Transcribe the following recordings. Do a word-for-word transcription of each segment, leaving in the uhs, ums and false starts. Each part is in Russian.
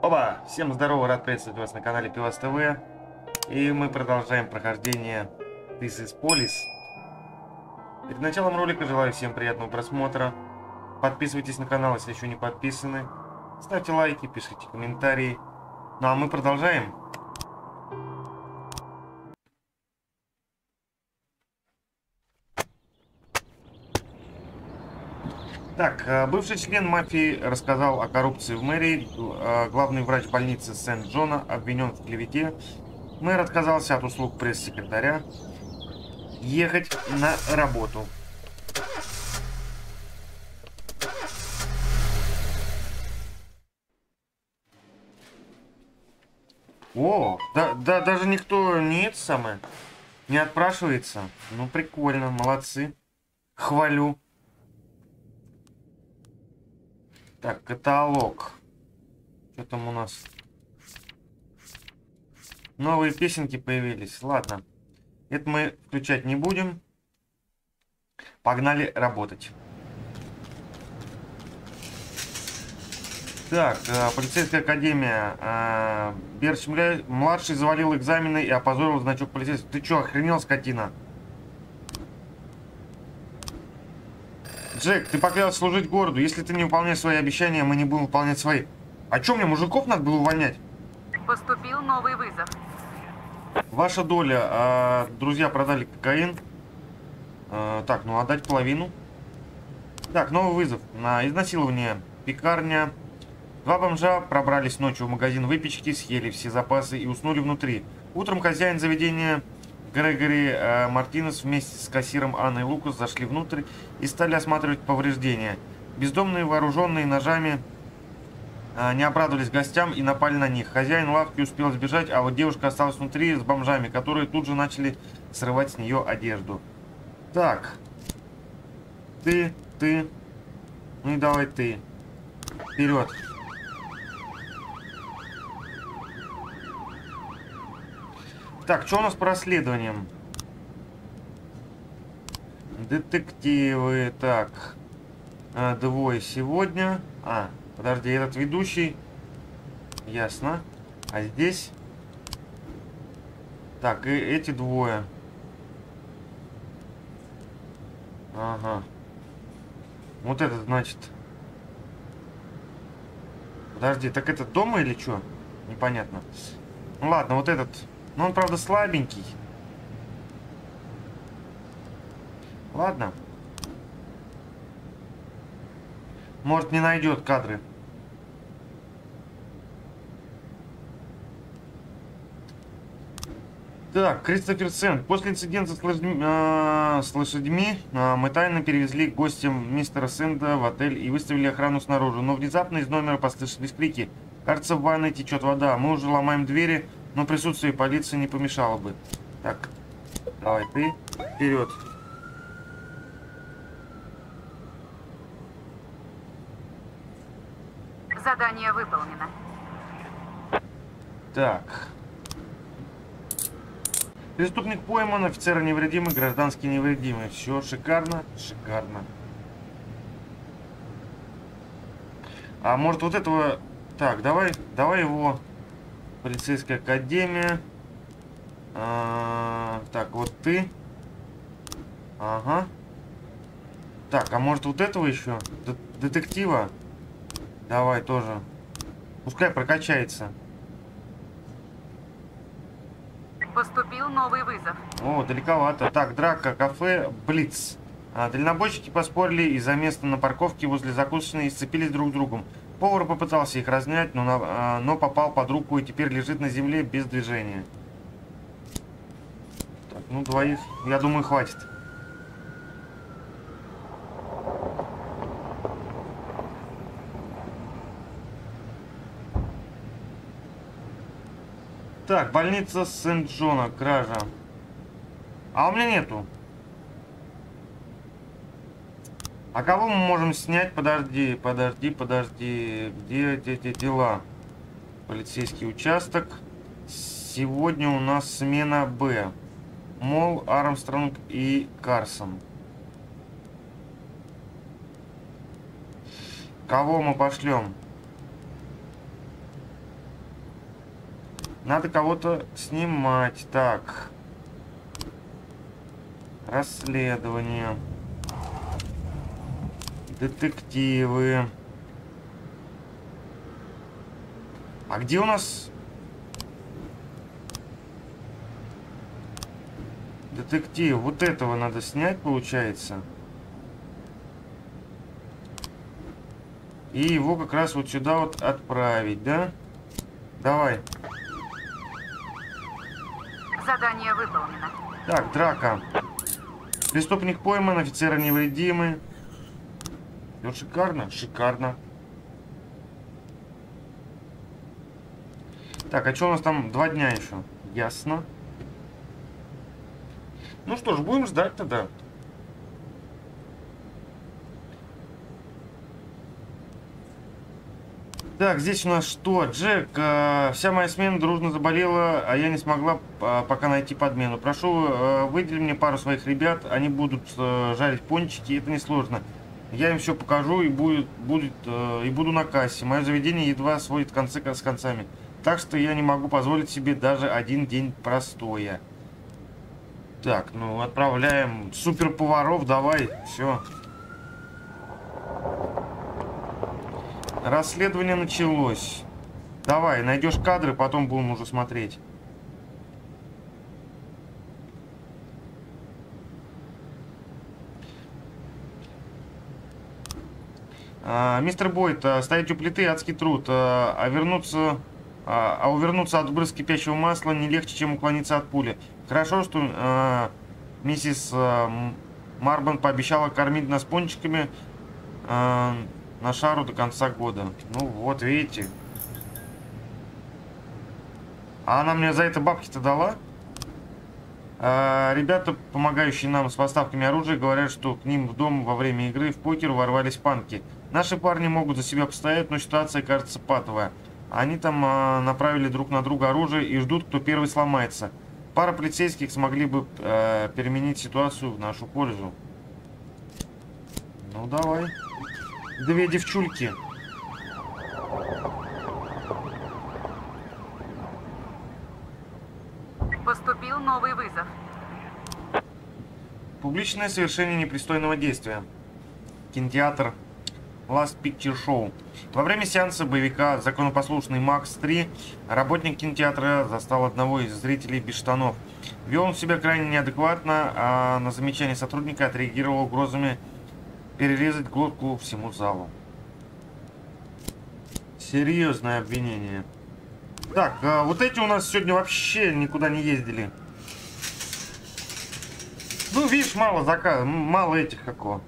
Оба! Всем здорово, рад приветствовать вас на канале Пивас ТВ. И мы продолжаем прохождение This is Police. Перед началом ролика желаю всем приятного просмотра. Подписывайтесь на канал, если еще не подписаны. Ставьте лайки, пишите комментарии. Ну а мы продолжаем. Так, бывший член мафии рассказал о коррупции в мэрии. Главный врач больницы Сент-Джона обвинен в клевете. Мэр отказался от услуг пресс-секретаря. Ехать на работу. О, да, да, даже никто не это самое, не отпрашивается. Ну, прикольно, молодцы. Хвалю. Так, каталог. Что там у нас? Новые песенки появились. Ладно. Это мы включать не будем. Погнали работать. Так, э, полицейская академия. Э, Берч младший завалил экзамены и опозорил значок полицейского. Ты чё, охренел, скотина? Джек, ты поклялся служить городу. Если ты не выполняешь свои обещания, мы не будем выполнять свои. А чё, мне мужиков надо было увольнять? Поступил новый вызов. Ваша доля. А, друзья продали кокаин. А, так, ну отдать половину. Так, новый вызов. На изнасилование. Пекарня. Два бомжа пробрались ночью в магазин выпечки, съели все запасы и уснули внутри. Утром хозяин заведения Грегори а, Мартинес вместе с кассиром Анной Лукас зашли внутрь и стали осматривать повреждения. Бездомные, вооруженные ножами, не обрадовались гостям и напали на них. Хозяин лавки успел сбежать, а вот девушка осталась внутри с бомжами, которые тут же начали срывать с нее одежду. Так. Ты, ты. Ну и давай ты. Вперед. Так, что у нас по расследованиям? Детективы. Так. Двое сегодня. А. Подожди, этот ведущий. Ясно. А здесь? Так, и эти двое. Ага. Вот этот, значит. Подожди, так это дома или что? Непонятно. Ну ладно, вот этот. Ну он, правда, слабенький. Ладно. Может, не найдет кадры. Так, Кристофер Сент. После инцидента с лошадьми, э, с лошадьми э, мы тайно перевезли гостям мистера Сэнда в отель и выставили охрану снаружи. Но внезапно из номера послышались крики. Кажется, в ванной течет вода. Мы уже ломаем двери, но присутствие полиции не помешало бы. Так, давай ты вперед. Задание выполнено. Так. Преступник пойман, офицеры невредимы, гражданские невредимы. Все шикарно, шикарно. А может вот этого... Так, давай, давай его. Полицейская академия. А, так, вот ты. Ага. Так, а может вот этого еще? Д- детектива? Давай тоже. Пускай прокачается. Поступил новый вызов. О, далековато. Так, драка, кафе, Блиц. А, дальнобойщики поспорили из-за места на парковке возле закусочной и сцепились друг с другом. Повар попытался их разнять, но, на, а, но попал под руку и теперь лежит на земле без движения. Так, ну двоих, я думаю, хватит. Так, больница Сент-Джона, кража. А у меня нету. А кого мы можем снять? Подожди, подожди, подожди. Где эти дела? Полицейский участок. Сегодня у нас смена Б. Мол, Армстронг и Карсон. Кого мы пошлем? Надо кого-то снимать. Так. Расследование. Детективы. А где у нас... Детектив. Вот этого надо снять, получается. И его как раз вот сюда вот отправить, да? Давай. Задание выполнено. Так, драка. Преступник пойман, офицеры невредимы. Ну, шикарно, шикарно. Так, а что у нас там? Два дня еще. Ясно. Ну что ж, будем ждать тогда. Так, здесь у нас что? Джек, э, вся моя смена дружно заболела, а я не смогла э, пока найти подмену. Прошу, э, выдели мне пару своих ребят, они будут э, жарить пончики, это несложно. Я им все покажу и, будет, будет, э, и буду на кассе. Мое заведение едва сводит концы с концами. Так что я не могу позволить себе даже один день простоя. Так, ну отправляем супер поваров, давай, все. Расследование началось. Давай, найдешь кадры, потом будем уже смотреть. А, мистер Бойд, а, стоять у плиты адский труд, а, а вернуться, а, а увернуться от брызг кипящего масла не легче, чем уклониться от пули. Хорошо, что а, миссис а, Марбан пообещала кормить нас пончиками а, на шару до конца года. Ну вот, видите. А она мне за это бабки-то дала? А, ребята, помогающие нам с поставками оружия, говорят, что к ним в дом во время игры в покер ворвались панки. Наши парни могут за себя постоять, но ситуация кажется патовая. Они там а, направили друг на друга оружие и ждут, кто первый сломается. Пара полицейских смогли бы а, переменить ситуацию в нашу пользу. Ну давай. Две девчульки. Поступил новый вызов. Публичное совершение непристойного действия. Кинотеатр Last Picture Show. Во время сеанса боевика «Законопослушный Макс три» работник кинотеатра застал одного из зрителей без штанов. Вел он себя крайне неадекватно, а на замечание сотрудника отреагировал угрозами перерезать глотку всему залу. Серьезное обвинение. Так, а вот эти у нас сегодня вообще никуда не ездили. Ну, видишь, мало заказов, мало этих какого.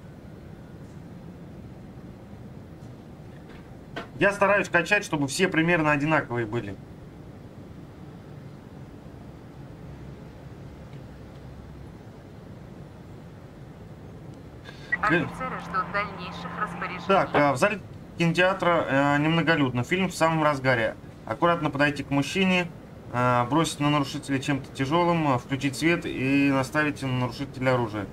Я стараюсь качать, чтобы все примерно одинаковые были. Офицеры ждут дальнейших распоряжений. Так, а в зале кинотеатра э, немноголюдно. Фильм в самом разгаре. Аккуратно подойти к мужчине, э, бросить на нарушителя чем-то тяжелым, включить свет и наставить на нарушителя оружие.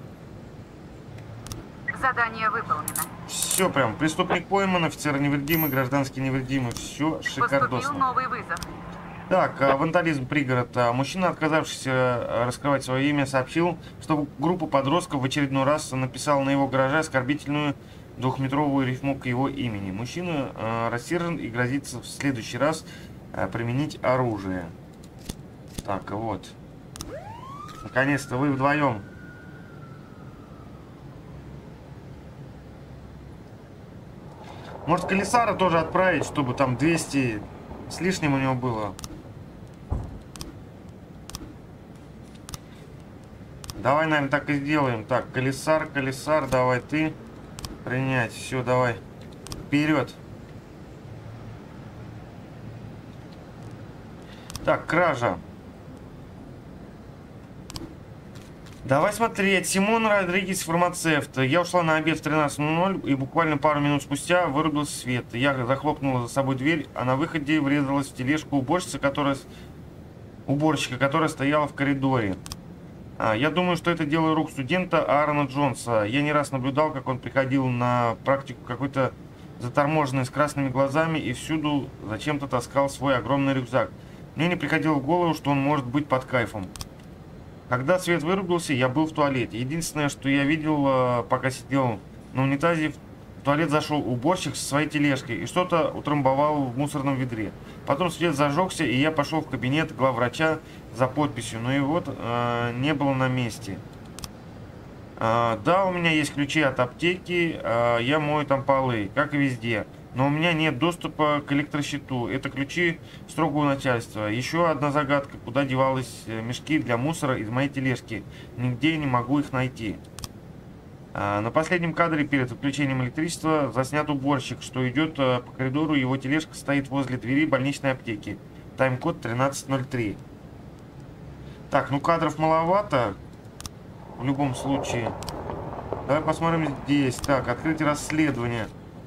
Задание выполнено. Все прям. Преступник пойман, офицеры невредимы, гражданские невредимы. Все Поступил шикардосно. новый вызов. Так, а, вандализм пригород. А, мужчина, отказавшийся а, раскрывать свое имя, сообщил, что группа подростков в очередной раз написала на его гараже оскорбительную двухметровую рифму к его имени. Мужчина а, рассержен и грозится в следующий раз а, применить оружие. Так, вот. Наконец-то вы вдвоем. Может, комиссара тоже отправить, чтобы там двести с лишним у него было. Давай, наверное, так и сделаем. Так, колесар, колесар, давай ты. Принять. Все, давай. Вперед. Так, кража. Давай смотреть. Симон Родригес, фармацевт. Я ушла на обед в тринадцать ноль ноль и буквально пару минут спустя вырубился свет. Я захлопнула за собой дверь, а на выходе врезалась в тележку уборщица, которая... уборщика, которая стояла в коридоре. А, я думаю, что это дело рук студента Аарона Джонса. Я не раз наблюдал, как он приходил на практику какой-то заторможенный с красными глазами и всюду зачем-то таскал свой огромный рюкзак. Мне не приходило в голову, что он может быть под кайфом. Когда свет вырубился, я был в туалете. Единственное, что я видел, пока сидел на унитазе, в туалет зашел уборщик со своей тележкой и что-то утрамбовал в мусорном ведре. Потом свет зажегся, и я пошел в кабинет главврача за подписью, но его э, не было на месте. Э, да, у меня есть ключи от аптеки, э, я мою там полы, как и везде. Но у меня нет доступа к электрощиту. Это ключи строгого начальства. Еще одна загадка. Куда девались мешки для мусора из моей тележки? Нигде не могу их найти. А, на последнем кадре перед отключением электричества заснят уборщик, что идет а, по коридору. Его тележка стоит возле двери больничной аптеки. Тайм-код тринадцать ноль три. Так, ну кадров маловато. В любом случае. Давай посмотрим здесь. Так, открыть расследование.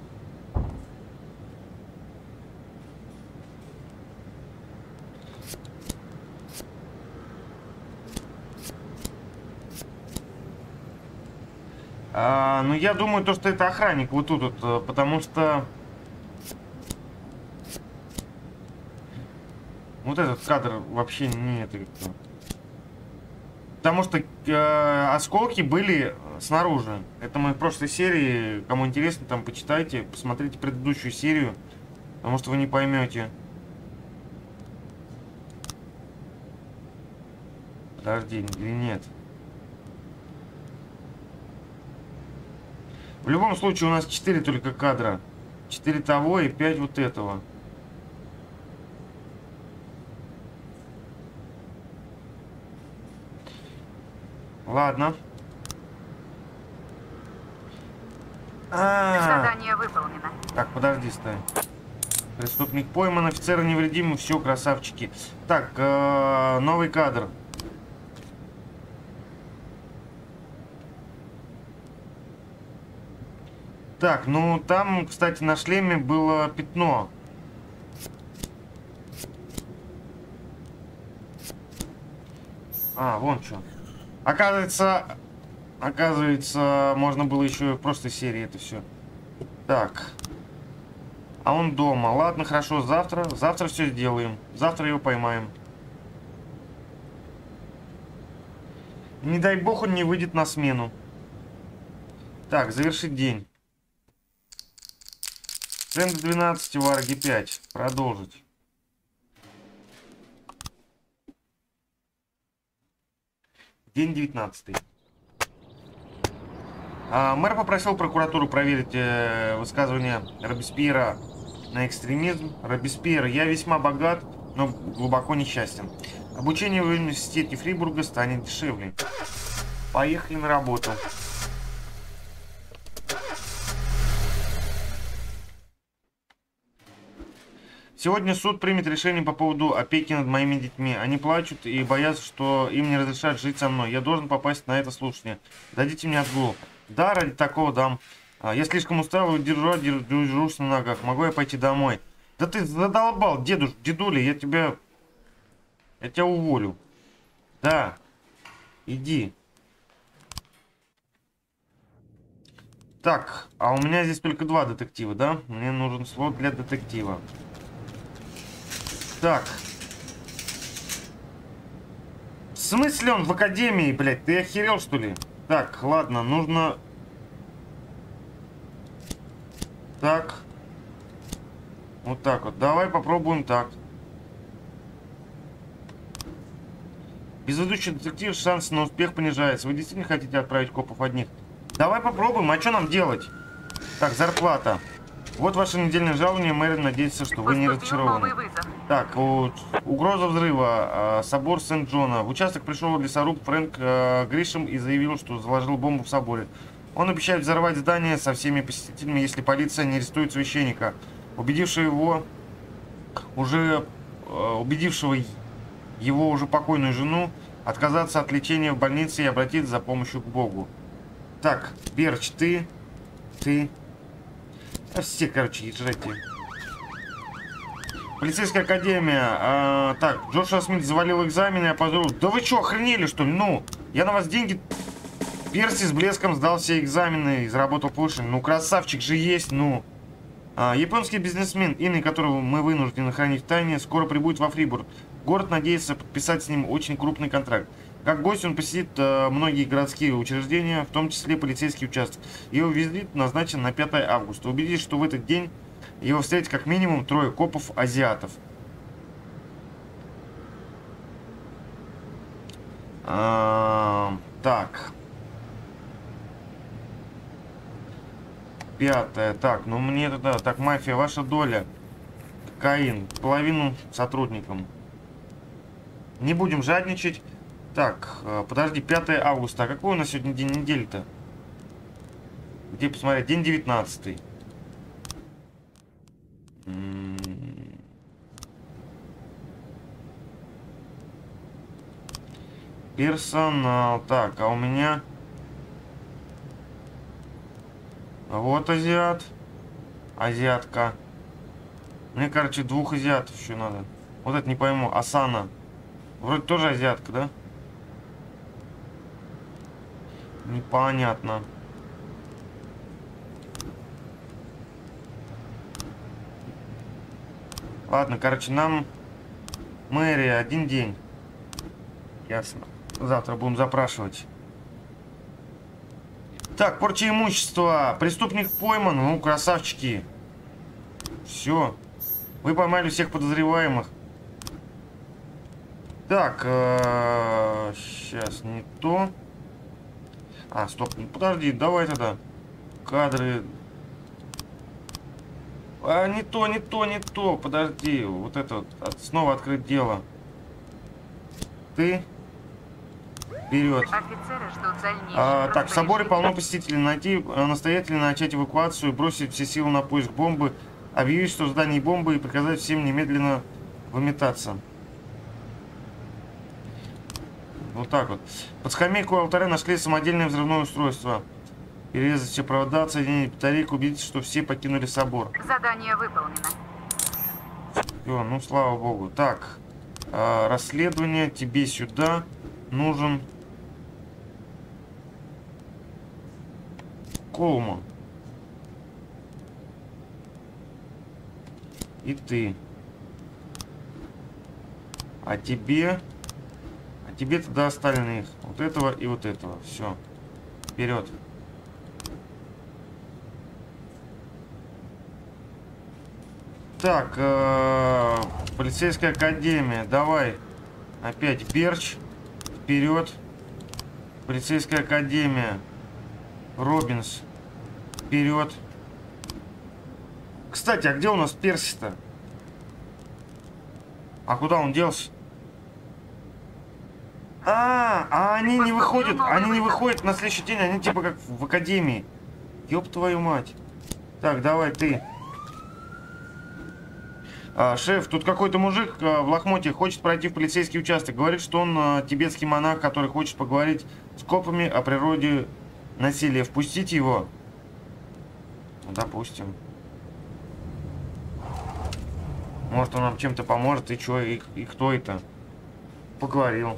А, ну, я думаю, то, что это охранник вот тут, вот, потому что вот этот кадр вообще не это как-то. Потому что э, осколки были снаружи. Это мы в прошлой серии. Кому интересно, там почитайте, посмотрите предыдущую серию, потому что вы не поймете. Подожди, или нет? В любом случае у нас четыре только кадра. четыре того и пять вот этого. Ладно. А -а -а. Задание выполнено. Так, подожди, стой. Преступник пойман, офицеры невредимы, все, красавчики. Так, э -э, новый кадр. Так, ну там, кстати, на шлеме было пятно. А, вон что. Оказывается, оказывается, можно было еще в прошлой серии это все. Так. А он дома. Ладно, хорошо, завтра. Завтра все сделаем. Завтра его поймаем. Не дай бог он не выйдет на смену. Так, завершить день. Цен до двенадцати, варги пять. Продолжить. День девятнадцатый. А, мэр попросил прокуратуру проверить э, высказывание Робеспьера на экстремизм. Робеспьер: я весьма богат, но глубоко несчастен. Обучение в университете Фрибурга станет дешевле. Поехали на работу. Сегодня суд примет решение по поводу опеки над моими детьми. Они плачут и боятся, что им не разрешат жить со мной. Я должен попасть на это слушание. Дадите мне отгул. Да, ради такого дам. Я слишком устал и держу, держусь на ногах. Могу я пойти домой? Да ты задолбал, дедуш, дедуля, я тебя... Я тебя уволю. Да. Иди. Так, а у меня здесь только два детектива, да? Мне нужен слот для детектива. Так. В смысле он в академии, блядь? Ты охерел, что ли? Так, ладно, нужно... Так. Вот так вот. Давай попробуем так. Без ведущего детектива шанс на успех понижается. Вы действительно хотите отправить копов одних? Давай попробуем. А что нам делать? Так, зарплата. Вот ваше недельное жалование. Мэрин надеется, что вы не разочарованы. Так, у, угроза взрыва. Э, собор Сент-Джона. В участок пришел лесоруб Фрэнк э, Гришем и заявил, что заложил бомбу в соборе. Он обещает взорвать здание со всеми посетителями, если полиция не арестует священника. Убедившего его уже э, убедившего его уже покойную жену отказаться от лечения в больнице и обратиться за помощью к Богу. Так, Берч, ты, ты, а все, короче, езжайте. Полицейская академия. А, так, Джошуа Смит завалил экзамены, я подумал, да вы что, охренели, что ли? Ну, я на вас деньги... Перси с блеском сдал все экзамены и заработал повышение. Ну, красавчик же есть, ну. А, японский бизнесмен, имя которого мы вынуждены хранить в тайне, скоро прибудет во Фрибург. Город надеется подписать с ним очень крупный контракт. Как гость он посетит э, многие городские учреждения, в том числе полицейский участок. Его визит назначен на пятое августа. Убедитесь, что в этот день его встретит как минимум трое копов-азиатов. А, так. Пятое. Так, ну мне тогда... Так, мафия, ваша доля. Кокаин. Половину сотрудникам. Не будем жадничать. Так, подожди, пятое августа. А какой у нас сегодня день недели-то? Где посмотреть? День девятнадцатый. Персонал. Так, а у меня... Вот азиат. Азиатка. Мне, короче, двух азиатов еще надо. Вот это не пойму. Асана. Вроде тоже азиатка, да? Непонятно. Ладно, короче, нам мэрия один день. Ясно. Завтра будем запрашивать. Так, порча имущества. Преступник пойман. Ну, красавчики. Все. Вы поймали всех подозреваемых. Так, э, сейчас не то. А, стоп, ну, подожди, давай тогда. Кадры. А, не то, не то, не то. Подожди, вот это вот. От, снова открыть дело. Ты. Вперед. Офицеры ждут дальнейших А, так, в соборе распоряжений. полно посетителей. Найти, настоятельно начать эвакуацию, бросить все силы на поиск бомбы, объявить, что в здании бомбы, и приказать всем немедленно выметаться. Вот так вот. Под скамейку алтаря нашли самодельное взрывное устройство. Перерезать все провода, отсоединить батарейку, убедиться, что все покинули собор. Задание выполнено. Все, ну слава богу. Так, а, расследование, тебе сюда нужен Колма. И ты. А тебе... А тебе тогда остальных. Вот этого и вот этого. Все. Вперед. Так, э, полицейская академия. Давай. Опять Берч. Вперед. Полицейская академия. Робинс. Вперед. Кстати, а где у нас Перси-то? А куда он делся? А, а они не выходят. Они не выходят на следующий день. Они типа как в академии. Ёб твою мать. Так, давай ты. А, шеф, тут какой-то мужик а, в лохмотье хочет пройти в полицейский участок. Говорит, что он а, тибетский монах, который хочет поговорить с копами о природе насилия. Впустить его? Ну, допустим. Может, он нам чем-то поможет. И чё, и, и кто это? Поговорил.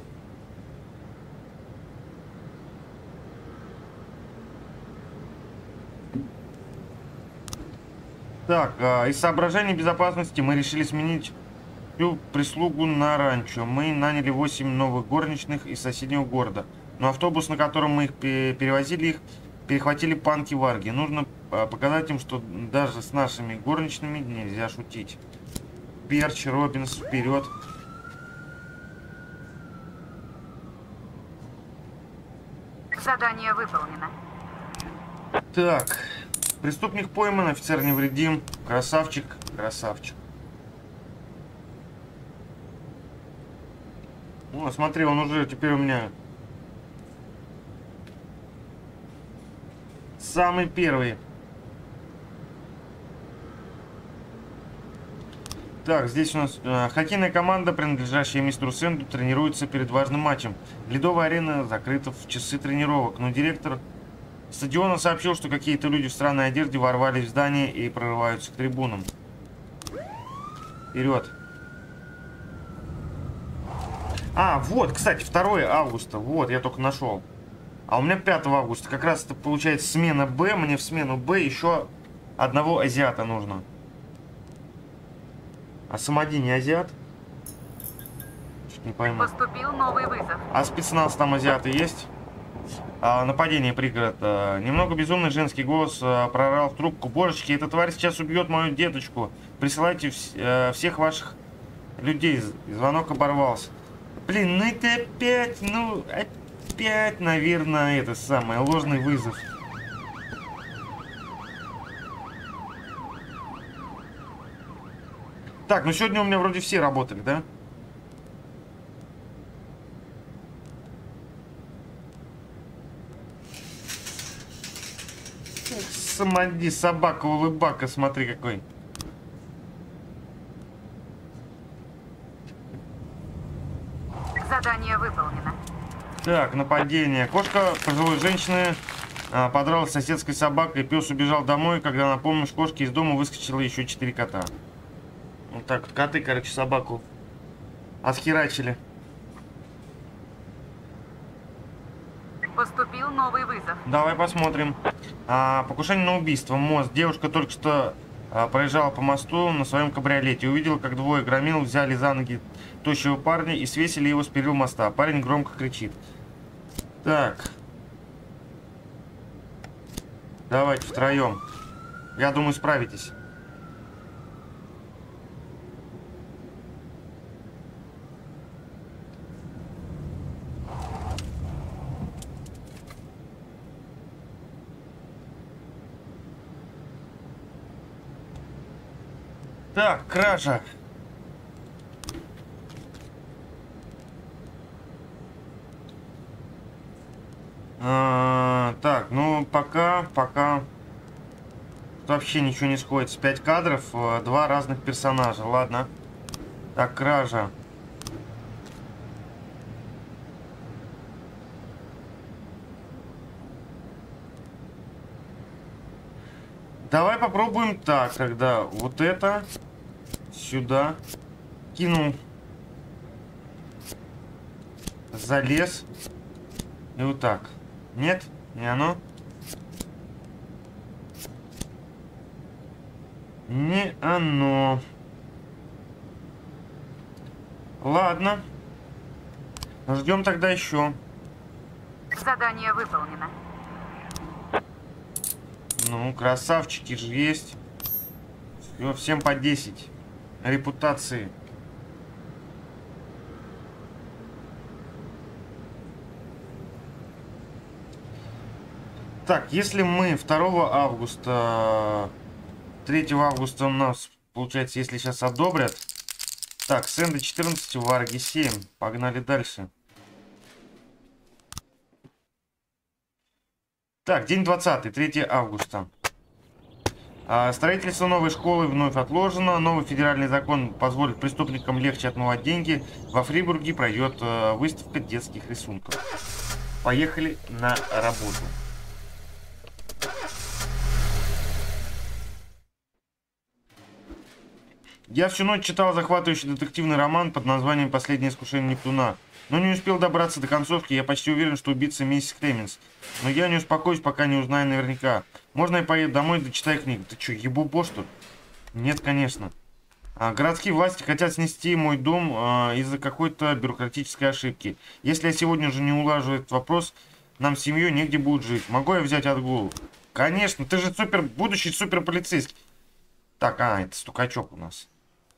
Так, а, из соображений безопасности мы решили сменить всю прислугу на ранчо. Мы наняли восемь новых горничных из соседнего города. Но автобус, на котором мы их перевозили, их перехватили панки-варги. Нужно а, показать им, что даже с нашими горничными нельзя шутить. Перч, Робинс, вперед. Задание выполнено. Так, преступник пойман, офицер невредим. Красавчик, красавчик. Ну, смотри, он уже теперь у меня самый первый. Так, здесь у нас э, хоккейная команда, принадлежащая мистеру Сэнду, тренируется перед важным матчем. Ледовая арена закрыта в часы тренировок, но директор стадиона сообщил, что какие-то люди в странной одежде ворвались в здание и прорываются к трибунам. Вперед. А, вот, кстати, второе августа. Вот, я только нашел. А у меня пятого августа. Как раз это получается смена Б. Мне в смену Б еще одного азиата нужно. А Самади не азиат? Не пойму. Поступил новый вызов. А спецназ там азиаты есть? А, нападение, пригород. А, немного безумный женский голос а, прорал в трубку. Божечки, эта тварь сейчас убьет мою деточку. Присылайте вс а, всех ваших людей. Звонок оборвался. Блин, ну это опять, ну опять, наверное, это самое, ложный вызов. Так, ну сегодня у меня вроде все работали, да? Самоди, собака, улыбака, смотри какой. Задание выполнено. Так, нападение. Кошка пожилой женщины а, подралась с соседской собакой. Пес убежал домой, когда на помощь кошки из дома выскочило еще четыре кота. Вот так вот, коты, короче, собаку отхерачили. Поступил новый вызов. Давай посмотрим. А, покушение на убийство. Мост. Девушка только что а, проезжала по мосту на своем кабриолете. Увидела, как двое громил взяли за ноги тощего парня и свесили его с перил моста. Парень громко кричит. Так. Давайте втроем. Я думаю, справитесь. Так, кража. А, так, ну пока, пока вообще ничего не сходится. Пять кадров, два разных персонажа. Ладно. Так, кража. Давай попробуем так тогда. Вот это сюда. Кинул. Залез. И вот так. Нет? Не оно? Не оно. Ладно. Ждем тогда еще. Задание выполнено. Ну, красавчики же есть. Все, всем по десять. Репутации. Так, если мы второго августа, третьего августа у нас, получается, если сейчас одобрят. Так, Сэнды четырнадцать, Варги семь. Погнали дальше. Так, день двадцатый, третьего августа. А, строительство новой школы вновь отложено. Новый федеральный закон позволит преступникам легче отмывать деньги. Во Фрибурге пройдет а, выставка детских рисунков. Поехали на работу. Я всю ночь читал захватывающий детективный роман под названием «Последнее искушение Нептуна». Но не успел добраться до концовки, я почти уверен, что убийца миссис Клеменс. Но я не успокоюсь, пока не узнаю наверняка. Можно я поеду домой и дочитаю книгу? Ты что, ебубо, что ли? Нет, конечно. А, городские власти хотят снести мой дом а, из-за какой-то бюрократической ошибки. Если я сегодня же не улажу этот вопрос, нам с семьей негде будет жить. Могу я взять отгул? Конечно, ты же супер, будущий суперполицейский. Так, а, это стукачок у нас.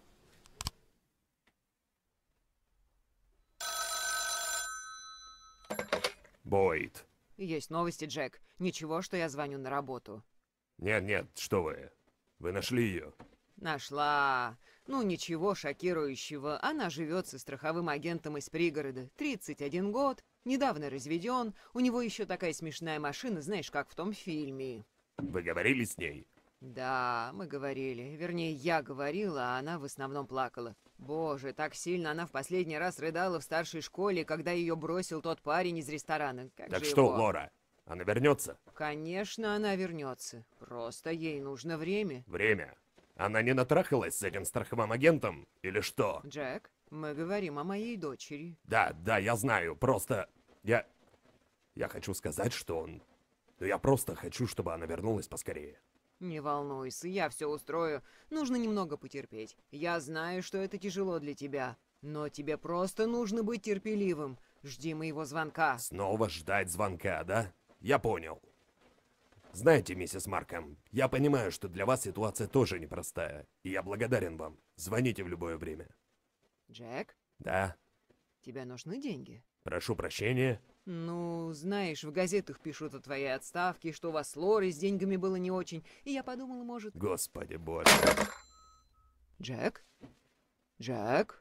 Бойд. Есть новости, Джек. Ничего, что я звоню на работу. Нет-нет, что вы. Вы нашли ее? Нашла. Ну, ничего шокирующего. Она живет со страховым агентом из пригорода. тридцать один год, недавно разведен. У него еще такая смешная машина, знаешь, как в том фильме. Вы говорили с ней? Да, мы говорили. Вернее, я говорила, а она в основном плакала. Боже, так сильно она в последний раз рыдала в старшей школе, когда ее бросил тот парень из ресторана. Как так же что, его? Лора, она вернется? Конечно, она вернется. Просто ей нужно время. Время? Она не натрахалась с этим страховым агентом? Или что? Джек, мы говорим о моей дочери. Да, да, я знаю, просто... Я... Я хочу сказать, что он... Но я просто хочу, чтобы она вернулась поскорее. Не волнуйся, я все устрою. Нужно немного потерпеть. Я знаю, что это тяжело для тебя. Но тебе просто нужно быть терпеливым. Жди моего звонка. Снова ждать звонка, да? Я понял. Знаете, миссис Марком, я понимаю, что для вас ситуация тоже непростая, и я благодарен вам. Звоните в любое время. Джек, Да, тебе нужны деньги? прошу прощения. Ну, знаешь, в газетах пишут о твоей отставке, что у вас с Лорой с деньгами было не очень, и я подумала, может... Господи боже. Джек? Джек?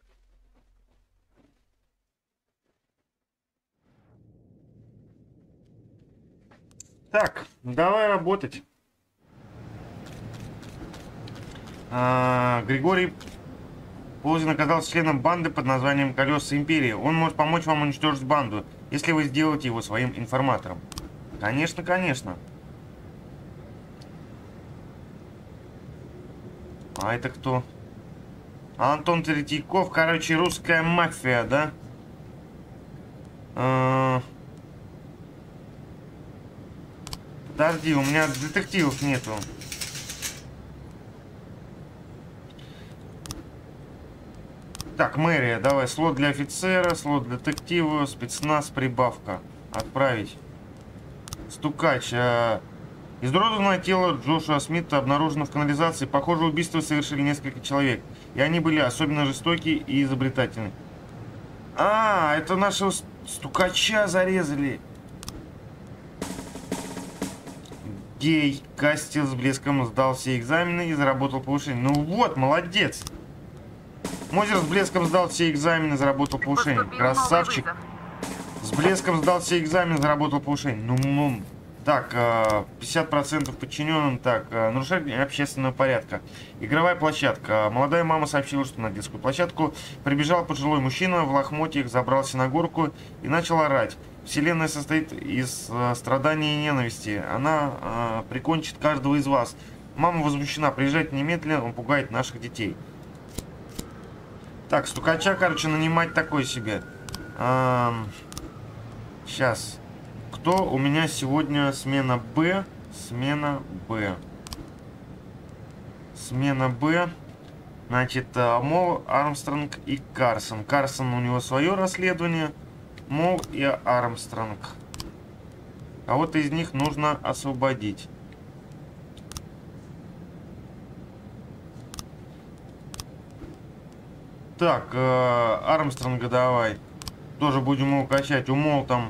Так, давай работать. А, Григорий Ползин оказался членом банды под названием «Колеса Империи». Он может помочь вам уничтожить банду, если вы сделаете его своим информатором. Конечно, конечно. А это кто? Антон Третьяков, короче, русская мафия, да? А... Подожди, у меня детективов нету. Так, мэрия, давай, слот для офицера, слот для детектива, спецназ, прибавка. Отправить. Стукач. А... Изуродованное тело Джошуа Смита обнаружено в канализации. Похоже, убийство совершили несколько человек. И они были особенно жестокие и изобретательны. А, это нашего стукача зарезали. Гей. Кастил с блеском сдал все экзамены и заработал повышение. Ну вот, молодец. Мозер с блеском сдал все экзамены, заработал повышение. Поступил Красавчик. новый вызов. С блеском сдал все экзамены, заработал повышение. Ну, ну так, пятьдесят процентов подчиненным. Так, нарушение общественного порядка. Игровая площадка. Молодая мама сообщила, что на детскую площадку прибежал пожилой мужчина в лохмотьях, забрался на горку и начал орать. Вселенная состоит из э, страданий и ненависти. Она э, прикончит каждого из вас. Мама возмущена. Приезжайте немедленно, он пугает наших детей. Так, стукача, короче, нанимать такой себе. Эм, сейчас. Кто у меня сегодня смена Б? Смена Б. Смена Б. Значит, Мол, Армстронг и Карсон. Карсон, у него свое расследование. Мол и Армстронг. А вот из них нужно освободить. Так, э, Армстронга давай. Тоже будем его качать. У Мол там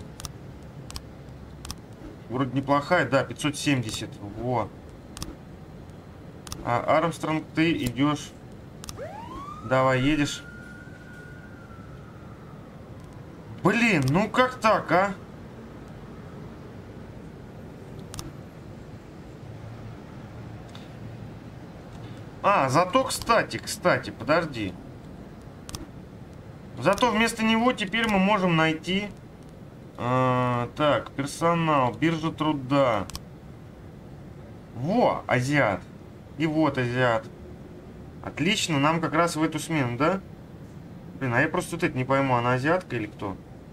вроде неплохая, да, пятьсот семьдесят. Во. А Армстронг, ты идешь. Давай, едешь. Блин, ну как так, а? А, зато, кстати, кстати, подожди. Зато вместо него теперь мы можем найти... Э, так, персонал, биржа труда. Во, азиат. И вот азиат. Отлично, нам как раз в эту смену, да? Блин, а я просто вот это не пойму, она азиатка или кто?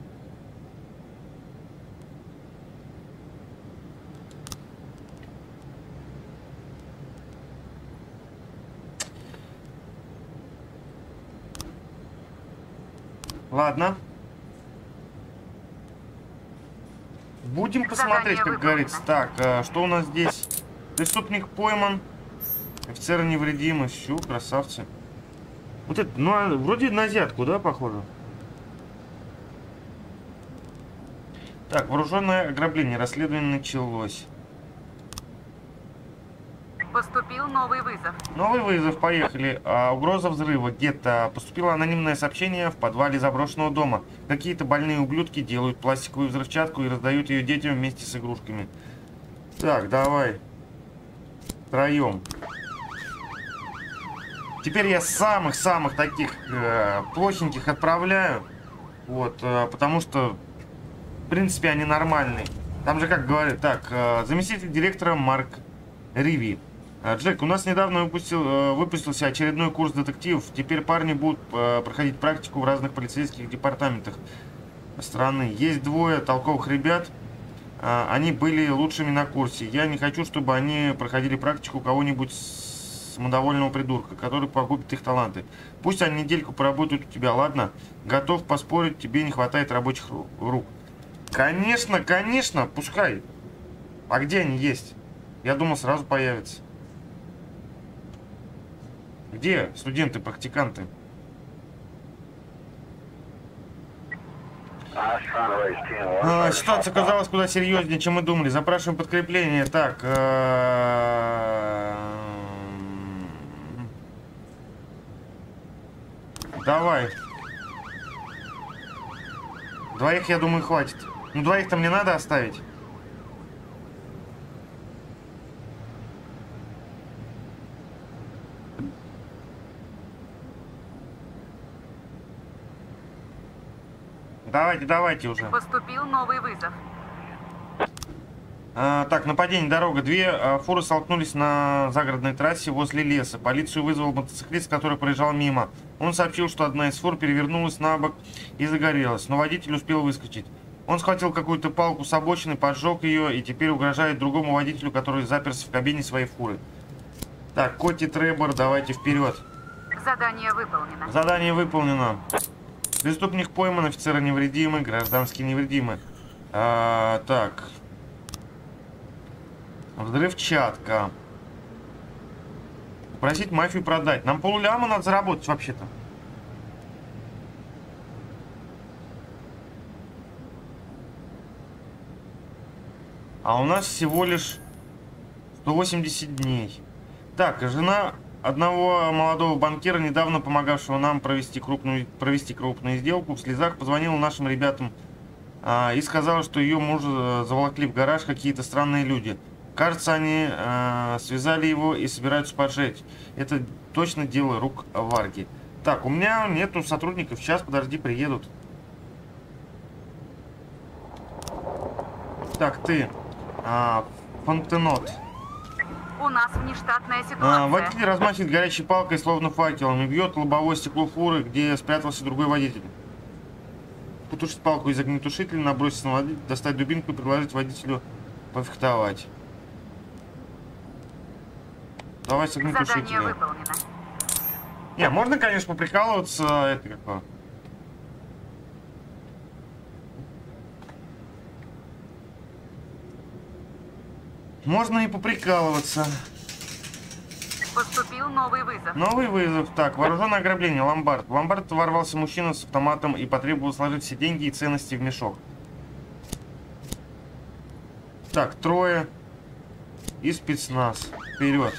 Ладно. Будем посмотреть, как говорится. Так, а, что у нас здесь? Преступник пойман. Офицеры невредимы. Все, красавцы. Вот это, ну, а, вроде на азиатку, да, похоже? Так, вооруженное ограбление. Расследование началось. Поступил новый вызов. Новый вызов, поехали. А, угроза взрыва. Где-то поступило анонимное сообщение в подвале заброшенного дома. Какие-то больные ублюдки делают пластиковую взрывчатку и раздают ее детям вместе с игрушками. Так, давай. Втроем. Теперь я самых-самых таких э, плохеньких отправляю. Вот, э, потому что, в принципе, они нормальные. Там же, как говорят, так, э, заместитель директора Марк Риви. Джек, у нас недавно выпустил, выпустился очередной курс детективов. Теперь парни будут проходить практику в разных полицейских департаментах страны. Есть двое толковых ребят. Они были лучшими на курсе. Я не хочу, чтобы они проходили практику у кого-нибудь самодовольного придурка, который погубит их таланты. Пусть они недельку поработают у тебя, ладно? Готов поспорить, тебе не хватает рабочих рук. Конечно, конечно, пускай. А где они есть? Я думал, сразу появятся. Где студенты, практиканты? А, ситуация оказалась куда серьезнее, чем мы думали. Запрашиваем подкрепление. Так. Давай. Двоих, я думаю, хватит. Ну, двоих-то мне надо оставить. Давайте, давайте уже. Поступил новый вызов. А, так, нападение, дорога. Две а, фуры столкнулись на загородной трассе возле леса. Полицию вызвал мотоциклист, который проезжал мимо. Он сообщил, что одна из фур перевернулась на бок и загорелась, но водитель успел выскочить. Он схватил какую-то палку с обочины, поджег ее и теперь угрожает другому водителю, который заперся в кабине своей фуры. Так, Коти Требор, давайте вперед. Задание выполнено. Задание выполнено. Преступник пойман, офицеры невредимы, гражданские невредимы. А, так. Взрывчатка. Просить мафию продать. Нам полуляма надо заработать вообще-то. А у нас всего лишь сто восемьдесят дней. Так, жена одного молодого банкира, недавно помогавшего нам провести крупную, провести крупную сделку, в слезах позвонила нашим ребятам а, и сказала, что ее мужа заволокли в гараж какие-то странные люди. Кажется, они а, связали его и собираются поджечь. Это точно дело рук Варги. Так, у меня нету сотрудников. Сейчас, подожди, приедут. Так, ты. А, Фонтенот. У нас внештатная ситуация. А, водитель размахивает горячей палкой, словно факелом, и бьет лобовое стекло фуры, где спрятался другой водитель. Потушить палку из огнетушителя, наброситься на водителя, достать дубинку и предложить водителю пофехтовать. Давай с огнетушителя. Задание выполнено. Не, можно, конечно, поприкалываться. Это какое? Можно и поприкалываться. Поступил новый вызов. Новый вызов. Так, вооруженное ограбление. Ломбард. В ломбард ворвался мужчина с автоматом и потребовал сложить все деньги и ценности в мешок. Так, трое. И спецназ. Вперед.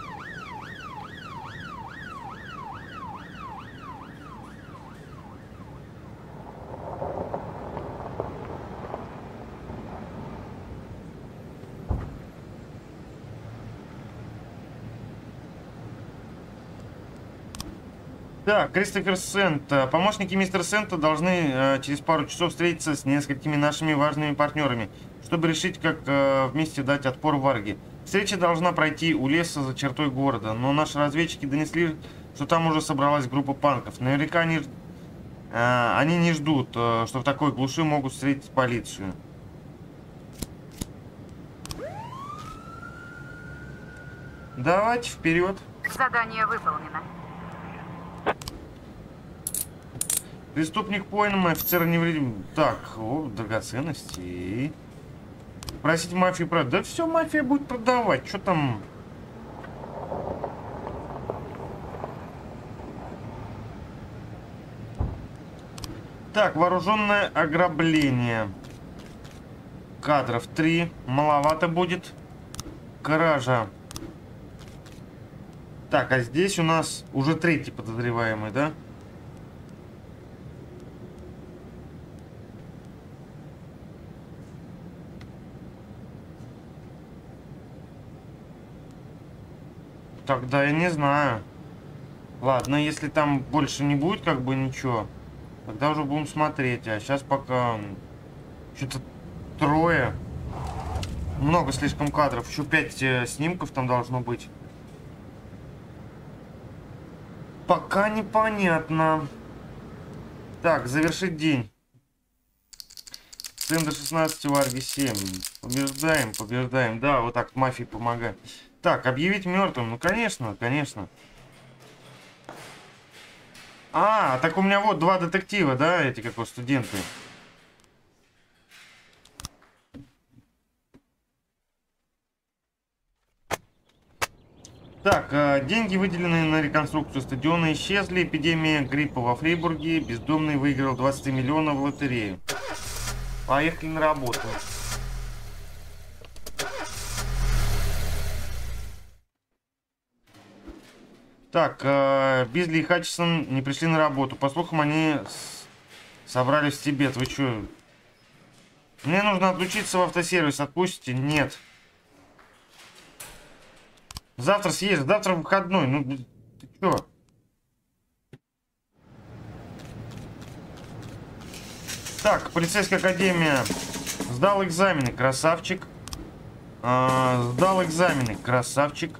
Так, Кристофер Сент. Помощники мистера Сента должны э, через пару часов встретиться с несколькими нашими важными партнерами, чтобы решить, как э, вместе дать отпор Варге. Встреча должна пройти у леса за чертой города, но наши разведчики донесли, что там уже собралась группа панков. Наверняка они, э, они не ждут, э, что в такой глуши могут встретить полицию. Давайте вперед. Задание выполнено. Преступник пойман, офицер невредим. Так, о, драгоценности. Просить мафию продать. Да все, мафия будет продавать. Что там? Так, вооруженное ограбление. Кадров три. Маловато будет. Кража. Так, а здесь у нас уже третий подозреваемый, да? Тогда я не знаю. Ладно, если там больше не будет как бы ничего, тогда уже будем смотреть. А сейчас пока что-то трое. Много слишком кадров. Еще пять э, снимков там должно быть. Пока непонятно. Так, завершить день. Центр шестнадцать, Варги семь. Побеждаем, побеждаем. Да, вот так мафии помогать. Так, объявить мертвым. Ну, конечно, конечно. А, так у меня вот два детектива, да, эти как вот студенты. Так, э, деньги, выделенные на реконструкцию стадиона, исчезли. Эпидемия гриппа во Фрейбурге. Бездомный выиграл двадцать миллионов в лотерею. Поехали на работу. Так, э, Бизли и Хатчисон не пришли на работу. По слухам, они с... собрались в Тибет. Вы чё? Мне нужно отлучиться в автосервис. Отпустите? Нет. Завтра съезд. Завтра выходной. Ну, ты чё? Так, полицейская академия. Сдал экзамены. Красавчик. А, сдал экзамены. Красавчик.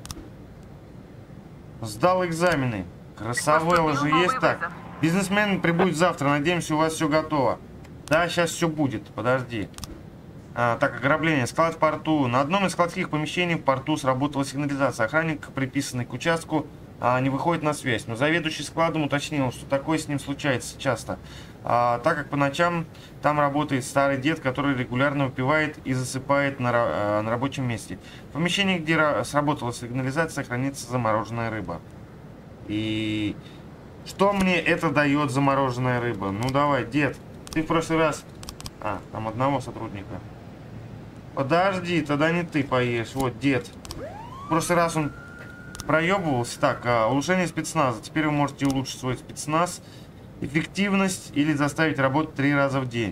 Сдал экзамены. Красавелла же есть. Так, бизнесмен прибудет завтра. Надеемся, у вас все готово. Да, сейчас все будет. Подожди. А, так, ограбление. Склад в порту. На одном из складских помещений в порту сработала сигнализация. Охранник, приписанный к участку, а, не выходит на связь. Но заведующий складом уточнил, что такое с ним случается часто. А, так как по ночам там работает старый дед, который регулярно выпивает и засыпает на, а, на рабочем месте. В помещении, где сработала сигнализация, хранится замороженная рыба. И что мне это дает замороженная рыба? Ну давай, дед, ты в прошлый раз... А, там одного сотрудника. Подожди, тогда не ты поешь. Вот, дед. В прошлый раз он проебывался. Так, а, улучшение спецназа. Теперь вы можете улучшить свой спецназ, эффективность или заставить работать три раза в день.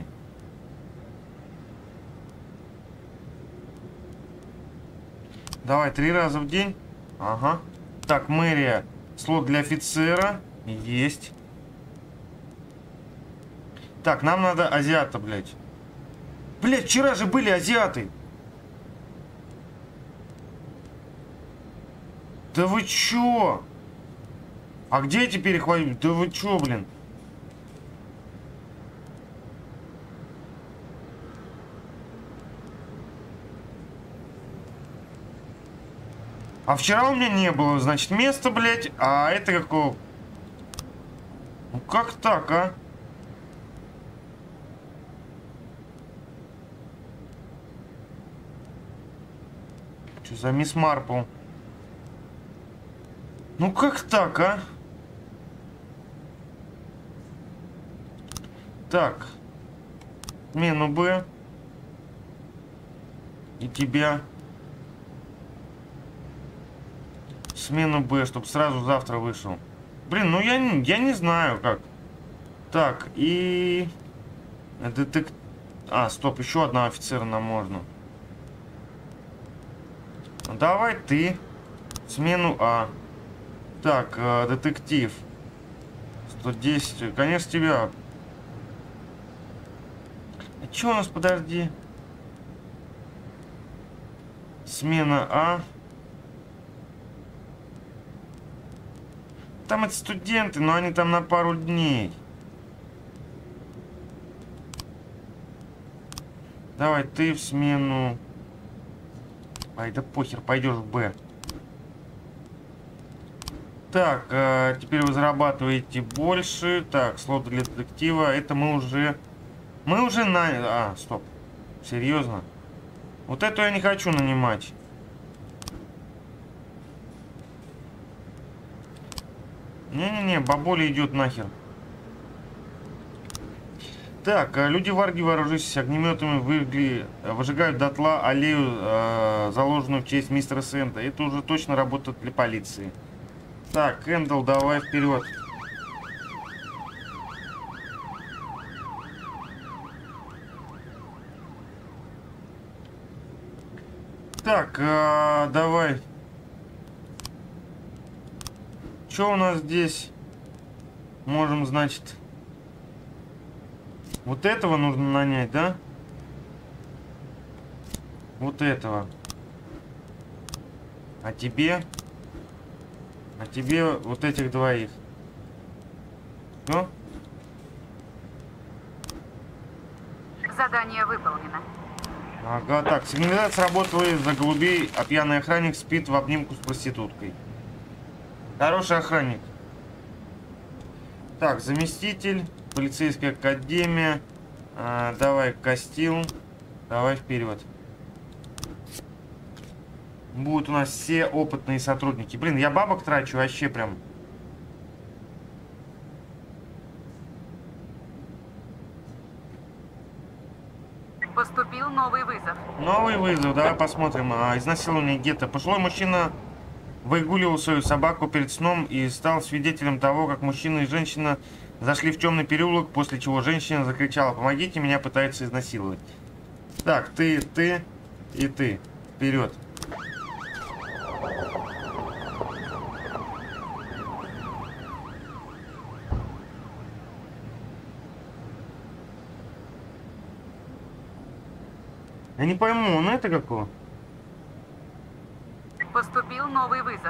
Давай, три раза в день. Ага. Так, мэрия. Слот для офицера. Есть. Так, нам надо азиата, блядь. Блядь, вчера же были азиаты. Да вы чё? А где эти перехватили? Да вы чё, блин? А вчера у меня не было, значит, места, блядь. А это какого? Ну как так, а? Что за мисс Марпл? Ну как так, а? Так. Смену Б. И тебя. Смену Б, чтобы сразу завтра вышел. Блин, ну я не, я не знаю как. Так, и... Детект... А, стоп, еще одного офицера нам можно. Давай ты. Смену А. Так, э, детектив. сто десять. Конечно, тебя. А че у нас, подожди. Смена А. Там это студенты, но они там на пару дней. Давай ты в смену. Ай, да похер, пойдешь в Б. Так, э, теперь вы зарабатываете больше. Так, слот для детектива. Это мы уже... Мы уже наняли... А, стоп. Серьезно? Вот эту я не хочу нанимать. Не-не-не, бабуля идет нахер. Так, люди варги, вооружившись огнеметами, выжгли, выжигают дотла аллею, э, заложенную в честь мистера Сэнда. Это уже точно работает для полиции. Так, Кэндалл, давай вперед. Так, э, давай. Что у нас здесь? Можем, значит... Вот этого нужно нанять, да? Вот этого. А тебе? А тебе вот этих двоих. Все? Задание выполнено. Ага, так, сигнализация сработала из-за голубей, а пьяный охранник спит в обнимку с проституткой. Хороший охранник. Так, заместитель, полицейская академия. А, давай, Костил. Давай вперед. Будут у нас все опытные сотрудники. Блин, я бабок трачу вообще прям. Поступил новый вызов. Новый вызов, давай посмотрим. А, изнасилование гетто. Пожилой мужчина выгуливал свою собаку перед сном и стал свидетелем того, как мужчина и женщина зашли в темный переулок, после чего женщина закричала: «Помогите, меня пытаются изнасиловать». Так, ты, ты и ты. Вперед. Я не пойму, ну это какого? Поступил новый вызов.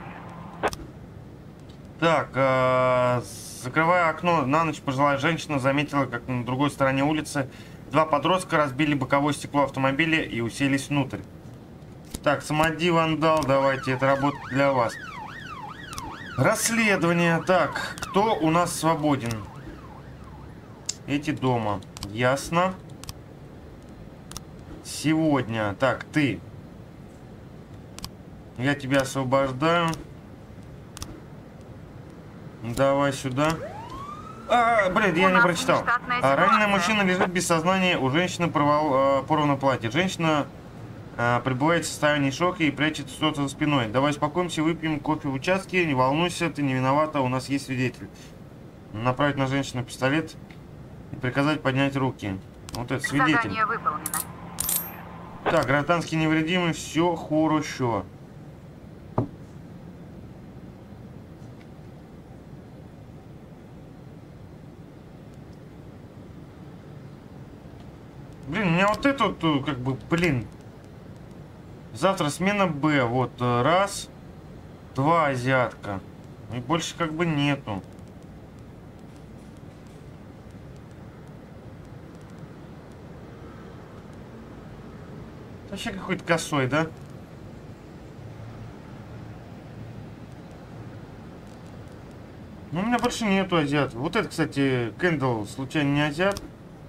Так, э, закрывая окно, на ночь пожилая женщина заметила, как на другой стороне улицы два подростка разбили боковое стекло автомобиля и уселись внутрь. Так, Самади, вандал, давайте, это работа для вас. Расследование. Так, кто у нас свободен? Эти дома. Ясно. Сегодня. Так, ты. Я тебя освобождаю. Давай сюда. А, блин, я не прочитал. А, раненый мужчина лежит без сознания. У женщины порвал, а, порвано платье. Женщина а, пребывает в состоянии шока и прячет что-то за спиной. Давай успокоимся, выпьем кофе в участке. Не волнуйся, ты не виновата, у нас есть свидетель. Направить на женщину пистолет и приказать поднять руки. Вот это свидетель. Задание выполнено. Так, гражданский невредимый, все хорошо. Блин, у меня вот это вот, как бы, блин. Завтра смена Б. Вот, раз, два азиатка. И больше как бы нету. Вообще какой-то косой, да? Ну, у меня больше нету азиатов. Вот это, кстати, Кэндалл, случайно не азиат.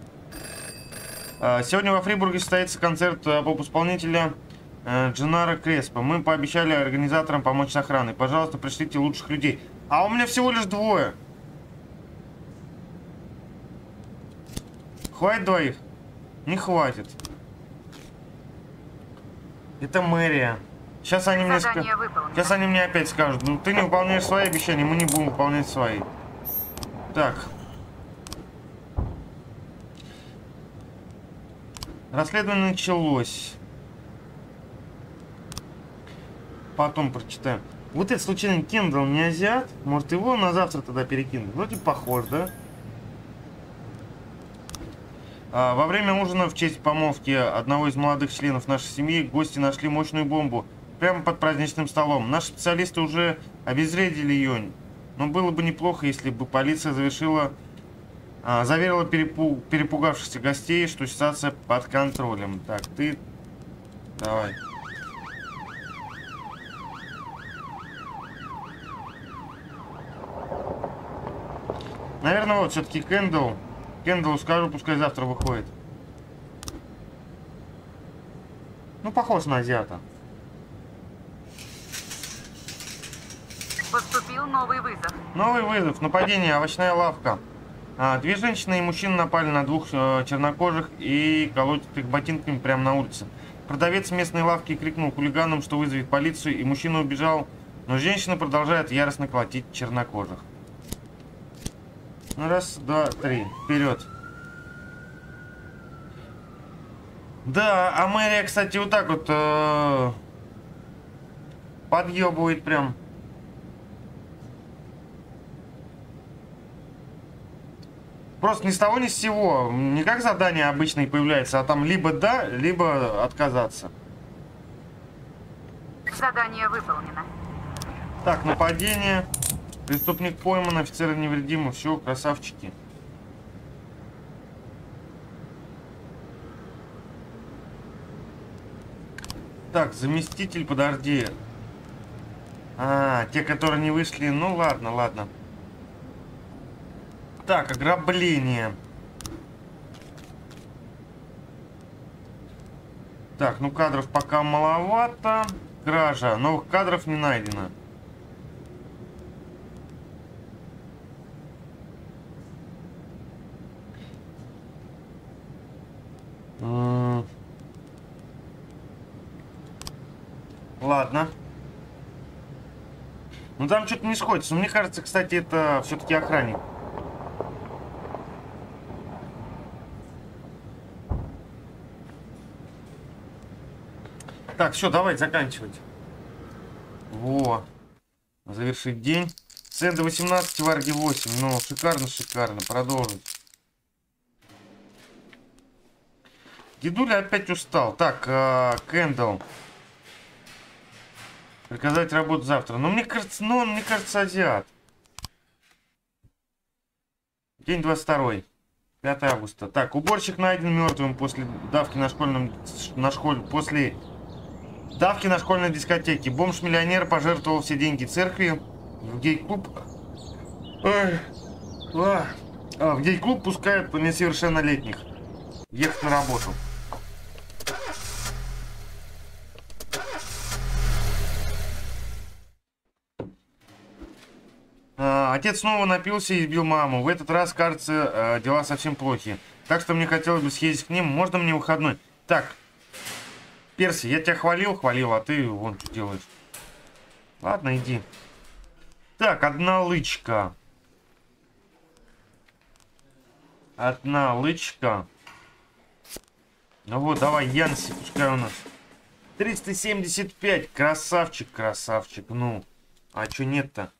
Сегодня во Фрибурге состоится концерт поп-исполнителя Дженара Креспо. Мы пообещали организаторам помочь с охраной. Пожалуйста, пришлите лучших людей. А у меня всего лишь двое. Хватит двоих? Не хватит. Это мэрия. Сейчас они мне скажут. Сейчас они мне опять скажут: ну ты не выполняешь свои обещания, мы не будем выполнять свои. Так. Расследование началось. Потом прочитаем. Вот это случайно Кэндалл не азиат? Может его на завтра тогда перекинуть? Вроде похож, да? А, во время ужина в честь помолвки одного из молодых членов нашей семьи гости нашли мощную бомбу прямо под праздничным столом. Наши специалисты уже обезвредили ее, но было бы неплохо, если бы полиция завершила, а, заверила перепу, перепугавшихся гостей, что ситуация под контролем. Так, ты... Давай. Наверное, вот все-таки Кэндалл. Кэндаллу скажу, пускай завтра выходит. Ну, похож на азиата. Поступил новый вызов. Новый вызов. Нападение. Овощная лавка. А, две женщины и мужчина напали на двух э, чернокожих и колотят их ботинками прямо на улице. Продавец местной лавки крикнул хулиганам, что вызовет полицию, и мужчина убежал, но женщина продолжает яростно колотить чернокожих. Ну, раз, два, три. Вперед. Да, а мэрия, кстати, вот так вот э, подъебывает прям. Просто ни с того ни с сего. Не как задание обычное появляется, а там либо да, либо отказаться. Задание выполнено. Так, нападение. Преступник пойман, офицеры невредимы. Все, красавчики. Так, заместитель, подожди. А, те, которые не вышли. Ну ладно, ладно. Так, ограбление. Так, ну кадров пока маловато. Кража. Новых кадров не найдено. М-м. Ладно. Ну там что-то не сходится. Мне кажется, кстати, это все-таки охранник. Так, все, давай заканчивать. Во. Завершить день. Сэнда восемнадцать, Варги восемь. Ну, шикарно, шикарно. Продолжить. Дедуля опять устал. Так, э, Кэндл. Приказать работу завтра. Но мне кажется, ну он, мне кажется, азиат. День двадцать второй. пятое августа. Так, уборщик найден мертвым после давки на школьном... На школь... После давки на школьной дискотеке. Бомж-миллионер пожертвовал все деньги церкви в гей-клуб. Ой. А. А, в гей-клуб пускают несовершеннолетних. Ехать на работу. А, отец снова напился и избил маму. В этот раз, кажется, а, дела совсем плохи. Так что мне хотелось бы съездить к ним. Можно мне выходной? Так. Перси, я тебя хвалил, хвалил, а ты вон что делаешь. Ладно, иди. Так, одна лычка. Одна лычка. Ну вот, давай, Янси, пускай у нас. триста семьдесят пять. Красавчик, красавчик. Ну, а чё нет-то?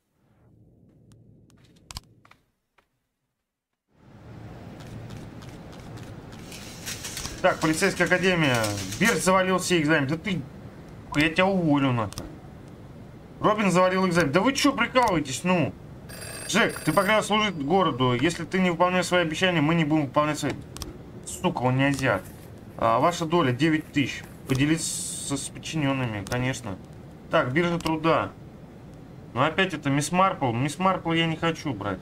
Так, полицейская академия. Бирд завалил все экзамены. Да ты... Я тебя уволю, нахер. Робин завалил экзамен. Да вы чё прикалываетесь, ну? Джек, ты поклялся служить городу. Если ты не выполняешь свои обещания, мы не будем выполнять свои... Сука, он не азиат. А, ваша доля девять тысяч. Поделиться с подчиненными, конечно. Так, биржа труда. Но опять это Мисс Марпл. Мисс Марпл я не хочу брать.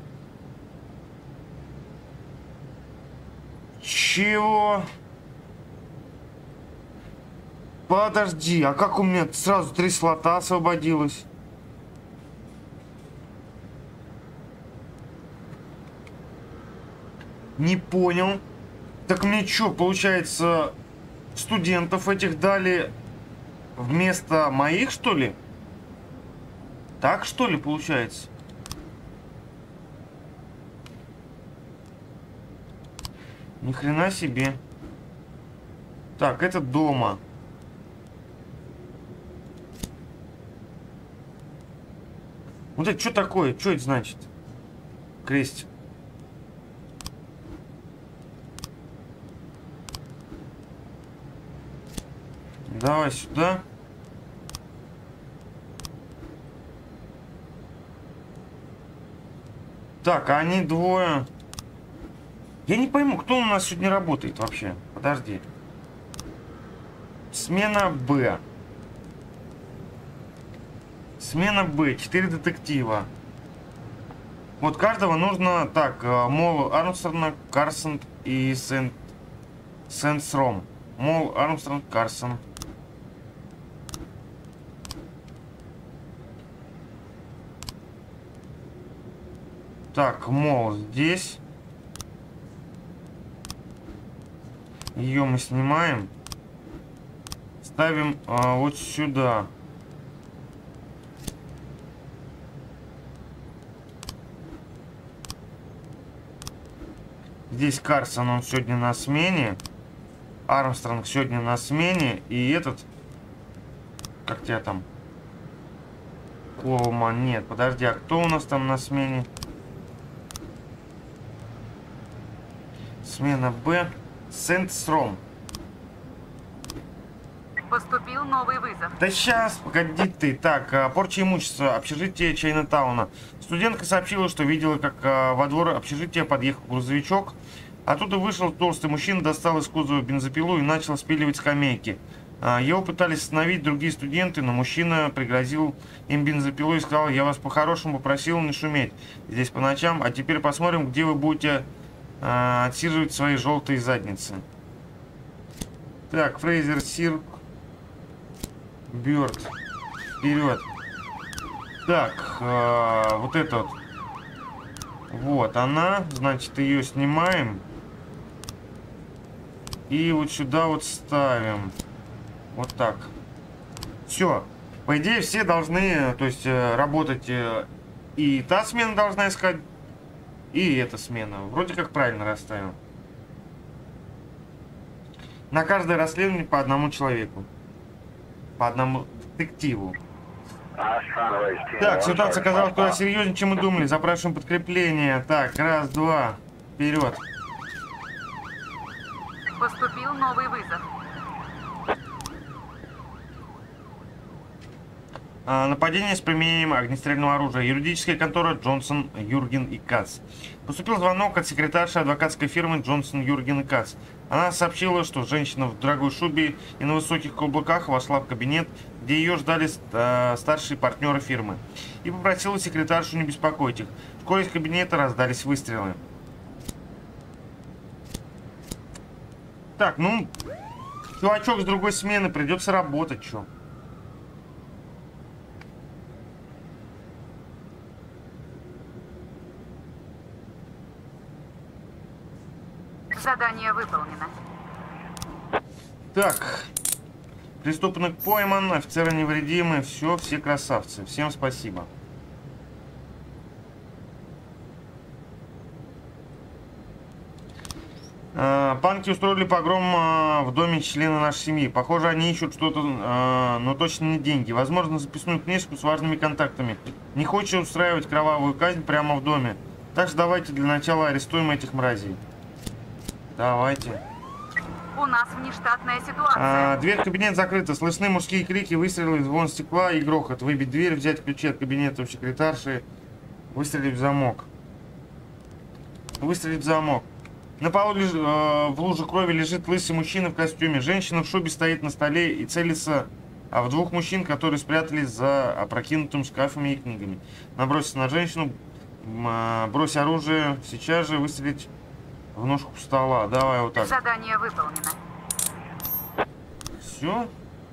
Чего? Подожди, а как у меня сразу три слота освободилось? Не понял. Так мне что, получается, студентов этих дали вместо моих, что ли? Так, что ли, получается? Ни хрена себе. Так, это дома. Вот это что такое? Что это значит? Крестик. Давай сюда. Так, а они двое. Я не пойму, кто у нас сегодня работает вообще. Подожди. Смена Б. Смена Б. Четыре детектива. Вот каждого нужно... Так, Мол Армстронг, Карсон и Сент... Сенсром. Мол Армстронг, Карсон. Так, Мол здесь. Ее мы снимаем. Ставим а, вот сюда. Здесь Карсон, он сегодня на смене. Армстронг сегодня на смене. И этот... Как тебя там? Колман. Нет, подожди, а кто у нас там на смене? Смена Б. Сенсром. Поступил новый вызов. Да сейчас, погоди ты. Так, порча имущества. Общежитие Чайнатауна. Студентка сообщила, что видела, как во двор общежития подъехал грузовичок. Оттуда вышел толстый мужчина, достал из кузова бензопилу и начал спиливать скамейки. А, его пытались остановить другие студенты, но мужчина пригрозил им бензопилой и сказал: я вас по-хорошему попросил не шуметь здесь по ночам, а теперь посмотрим, где вы будете а, отсиживать свои желтые задницы. Так, Фрейзер, Сирк, Бёрд. Вперед. Так, а, вот это вот. Вот она, значит, ее снимаем. И вот сюда вот ставим. Вот так. Все. По идее, все должны, то есть, работать. И та смена должна искать, и эта смена. Вроде как правильно расставим. На каждое расследование по одному человеку. По одному детективу. Так, ситуация оказалась куда серьезнее, чем мы думали. Запрашиваем подкрепление. Так, раз, два. Вперед. Поступил новый вызов. А, нападение с применением огнестрельного оружия. Юридическая контора Джонсон, Юрген и Кац. Поступил звонок от секретарши адвокатской фирмы Джонсон, Юрген и Кац. Она сообщила, что женщина в дорогой шубе и на высоких каблуках вошла в кабинет, где ее ждали э, старшие партнеры фирмы, и попросила секретаршу не беспокоить их. Вскоре из кабинета раздались выстрелы. Так, ну, чувачок с другой смены, придется работать, чё. Задание выполнено. Так, преступник пойман, офицеры невредимы, все, все красавцы. Всем спасибо. А, панки устроили погром а, в доме члена нашей семьи. Похоже, они ищут что-то, а, но точно не деньги. Возможно, записную книжку с важными контактами. Не хочешь устраивать кровавую казнь прямо в доме. Так что давайте для начала арестуем этих мразей. Давайте. У нас внештатная ситуация. А, дверь в кабинет закрыта. Слышны мужские крики, выстрелы, звон стекла и грохот. Выбить дверь, взять ключи от кабинета у секретарши, выстрелить в замок. Выстрелить в замок. На полу леж... э, в луже крови лежит лысый мужчина в костюме. Женщина в шубе стоит на столе и целится а в двух мужчин, которые спрятались за опрокинутым шкафами и книгами. Наброситься на женщину, э, брось оружие, сейчас же выстрелить в ножку стола. Давай вот так. Задание выполнено. Все.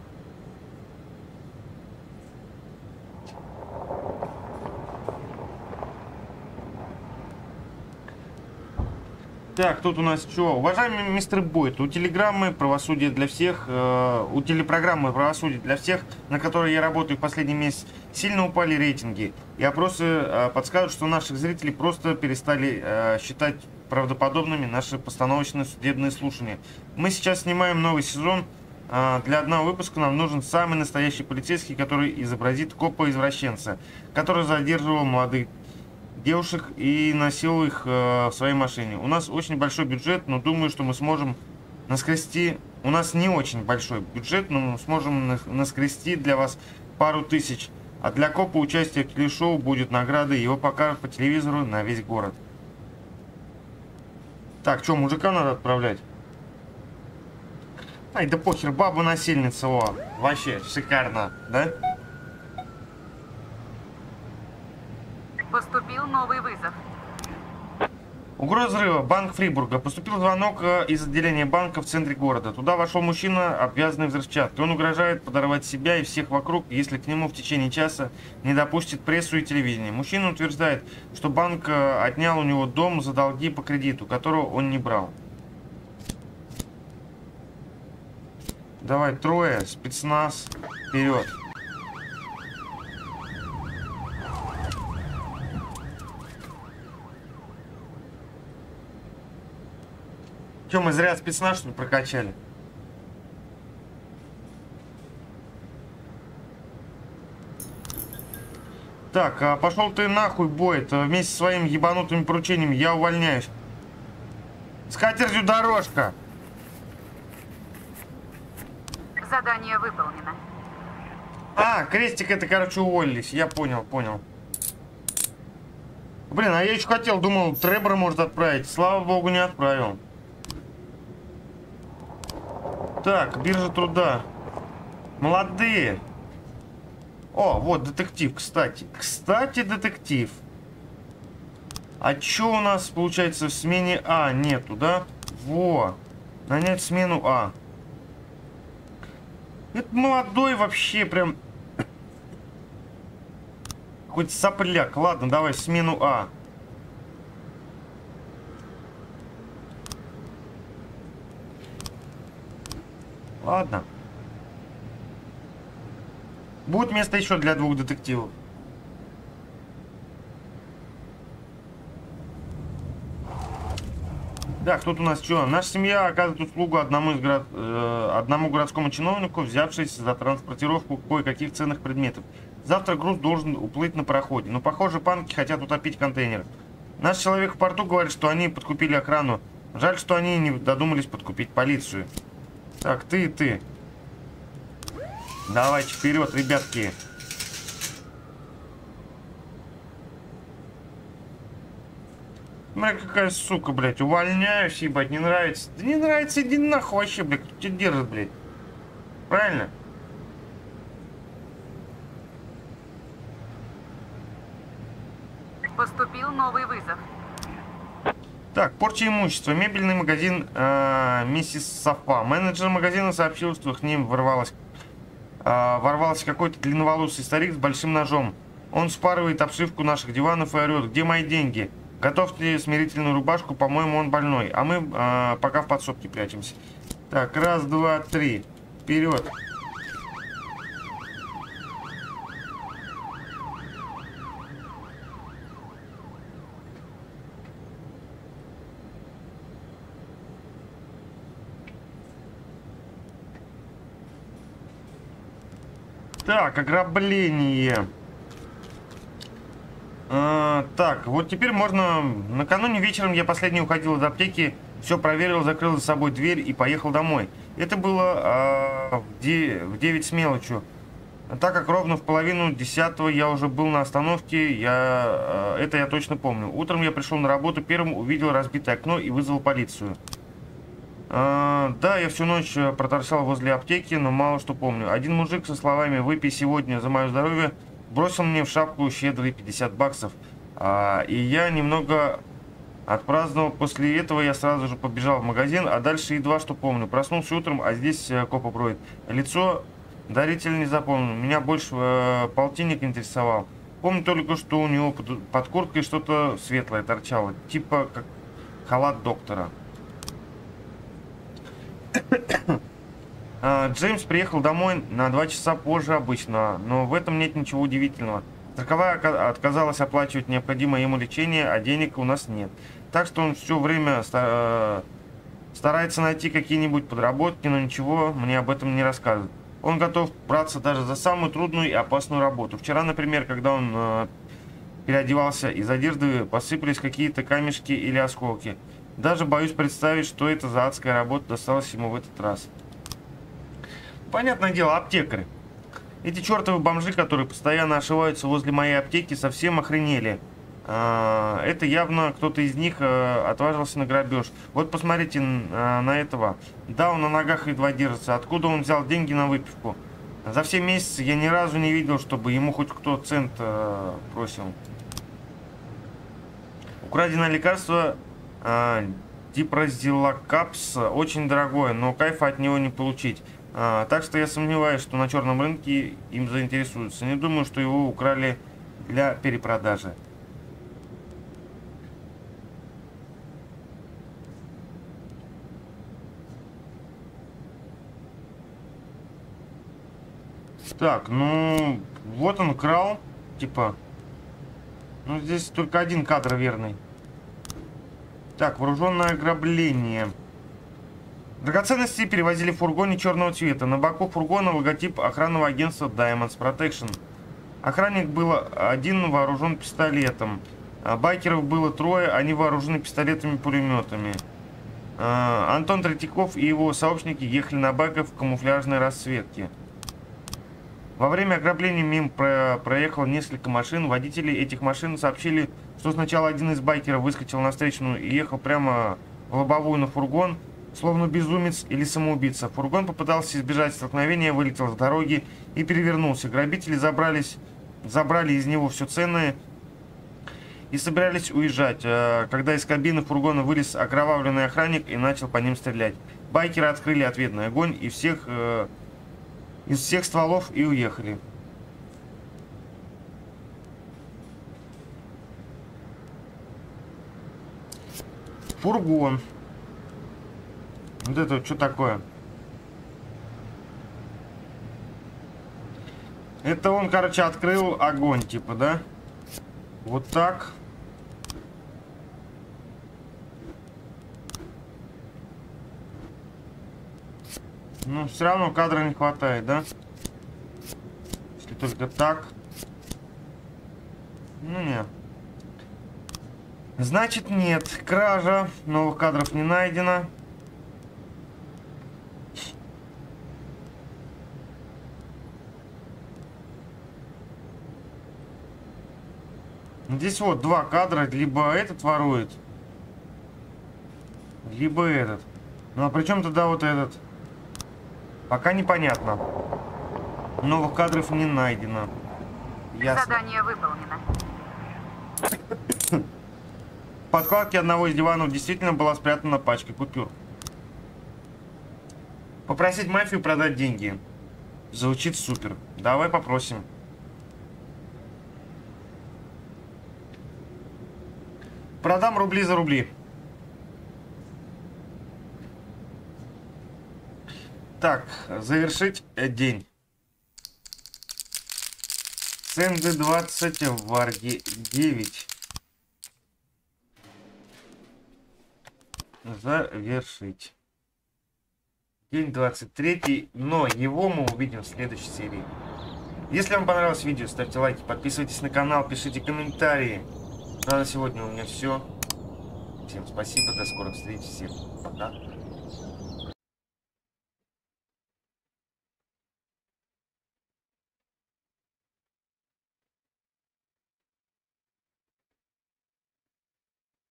Так, тут у нас что? Уважаемый мистер Бойт, у телеграммы «Правосудие для всех», э, у телепрограммы «Правосудие для всех», на которой я работаю в последний месяц, сильно упали рейтинги. И опросы э, подскажут, что наших зрителей просто перестали э, считать правдоподобными наши постановочные судебные слушания. Мы сейчас снимаем новый сезон. Э, для одного выпуска нам нужен самый настоящий полицейский, который изобразит копа-извращенца, который задерживал молодых девушек и носил их э, в своей машине. У нас очень большой бюджет, но думаю, что мы сможем наскрести... У нас не очень большой бюджет, но мы сможем наскрести для вас пару тысяч. А для копа участие в телешоу будет наградой. Его покажут по телевизору на весь город. Так, что, мужика надо отправлять? Ай, да похер, баба-насильница, о. Вообще, шикарно, да? Поступил новый вызов. Угроза взрыва. Банк Фрибурга. Поступил звонок из отделения банка в центре города. Туда вошел мужчина, обвязанный взрывчаткой. Он угрожает подорвать себя и всех вокруг, если к нему в течение часа не допустит прессу и телевидение. Мужчина утверждает, что банк отнял у него дом за долги по кредиту, которого он не брал. Давай, трое, спецназ, вперед. Че, мы зря спецназ, что ли, прокачали? Так, а пошел ты нахуй, Бойт. Вместе со своими ебанутыми поручениями я увольняюсь. С катертью дорожка. Задание выполнено. А, крестик это, короче, уволились. Я понял, понял. Блин, а я еще хотел, думал, Требора может отправить. Слава богу, не отправил. Так, биржа труда. Молодые. О, вот детектив, кстати. Кстати, детектив. А чё у нас, получается, в смене А нету, да? Во. Нанять смену А. Это молодой вообще прям... Хоть сопляк. Ладно, давай смену А. Ладно. Будет место еще для двух детективов. Так, тут у нас что? Наша семья оказывает услугу одному, из город... э, одному городскому чиновнику, взявшись за транспортировку кое-каких ценных предметов. Завтра груз должен уплыть на пароходе. Но, похоже, панки хотят утопить контейнер. Наш человек в порту говорит, что они подкупили охрану. Жаль, что они не додумались подкупить полицию. Так, ты и ты. Давайте вперед, ребятки. Смотри, какая сука, блядь. Увольняюсь, ебать, не нравится. Да не нравится, иди нахуй вообще, блядь. Кто тебя держит, блядь? Правильно? Поступил новый вызов. Так, порча имущества. Мебельный магазин э, миссис Софа. Менеджер магазина сообщил, что к ним ворвалось, э, ворвался какой-то длинноволосый старик с большим ножом. Он спарывает обшивку наших диванов и орет: где мои деньги? Готовьте смирительную рубашку, по-моему, он больной. А мы э, пока в подсобке прячемся. Так, раз, два, три. Вперед. Так, ограбление. А, так, вот теперь можно... Накануне вечером я последний уходил из аптеки, все проверил, закрыл за собой дверь и поехал домой. Это было а, в девять с мелочью. Так как ровно в половину десятого я уже был на остановке, я, а, это я точно помню. Утром я пришел на работу, первым увидел разбитое окно и вызвал полицию. А, да, я всю ночь проторчал возле аптеки, но мало что помню. Один мужик со словами «выпей сегодня за мое здоровье» бросил мне в шапку щедрые пятьдесят баксов. А, и я немного отпраздновал. После этого я сразу же побежал в магазин, а дальше едва что помню. Проснулся утром, а здесь копа броет. Лицо дарителя не запомнил. Меня больше э, полтинник интересовал. Помню только, что у него под, под курткой что-то светлое торчало. Типа как халат доктора. Джеймс приехал домой на два часа позже обычного, но в этом нет ничего удивительного. Страховая отказалась оплачивать необходимое ему лечение, а денег у нас нет. Так что он все время старается найти какие-нибудь подработки, но ничего мне об этом не рассказывает. Он готов браться даже за самую трудную и опасную работу. Вчера, например, когда он переодевался, из одежды посыпались какие-то камешки или осколки. Даже боюсь представить, что это за адская работа досталась ему в этот раз. Понятное дело, аптекари. Эти чертовы бомжи, которые постоянно ошиваются возле моей аптеки, совсем охренели. А, это явно кто-то из них а, отважился на грабеж. Вот посмотрите а, на этого. Да, он на ногах едва держится. Откуда он взял деньги на выпивку? За все месяцы я ни разу не видел, чтобы ему хоть кто цент а, просил. Украденное лекарство а, дипрозилокапс очень дорогое, но кайфа от него не получить. А, так что я сомневаюсь, что на черном рынке им заинтересуются. Не думаю, что его украли для перепродажи. Так, ну, вот он крал, типа. Ну, здесь только один кадр верный. Так, вооруженное ограбление. Драгоценности перевозили в фургоне черного цвета. На боку фургона логотип охранного агентства Diamonds Protection. Охранник был один, вооружен пистолетом. Байкеров было трое, они вооружены пистолетами-пулеметами. Антон Третьяков и его сообщники ехали на байках в камуфляжной расцветке. Во время ограбления мимо про проехало несколько машин. Водители этих машин сообщили, что сначала один из байкеров выскочил на встречную и ехал прямо в лобовую на фургон. словно безумец или самоубийца. Фургон попытался избежать столкновения, вылетел с дороги и перевернулся. Грабители забрались, забрали из него все ценное и собирались уезжать, когда из кабины фургона вылез окровавленный охранник и начал по ним стрелять. Байкеры открыли ответный огонь и всех, э, из всех стволов и уехали. Фургон. Вот это вот что такое? Это он, короче, открыл огонь, типа, да? Вот так. Ну, все равно кадра не хватает, да? Если только так. Ну, нет. Значит, нет. Кража. Новых кадров не найдено. Здесь вот два кадра. Либо этот ворует, либо этот. Ну, а при чем тогда вот этот? Пока непонятно. Новых кадров не найдено. Ясно. Задание выполнено. В подкладке одного из диванов действительно была спрятана пачка купюр. Попросить мафию продать деньги. Звучит супер. Давай попросим. Продам рубли за рубли. Так, завершить день. Сэнды двадцать, Варги девять. Завершить. День двадцать третий, но его мы увидим в следующей серии. Если вам понравилось видео, ставьте лайки, подписывайтесь на канал, пишите комментарии. Ну, а на сегодня у меня все. Всем спасибо, до скорых встреч, всем пока.